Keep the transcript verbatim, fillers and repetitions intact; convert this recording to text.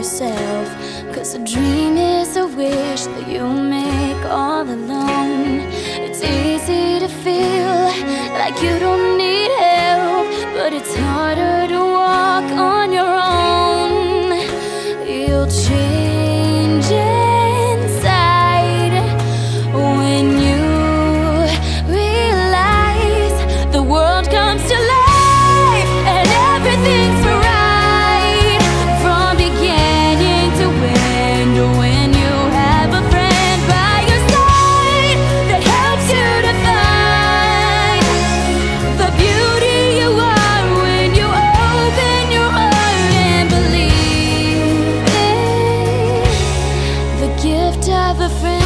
yourself, 'cause a dream is a wish that you make all alone. It's easy to feel like you don't need help, but it's harder to walk on your own. You'll change inside when you realize the world comes to life and everything's right from beginning to end. When you have a friend by your side that helps you to find the beauty you are when you open your heart and believe it. The gift of a friend.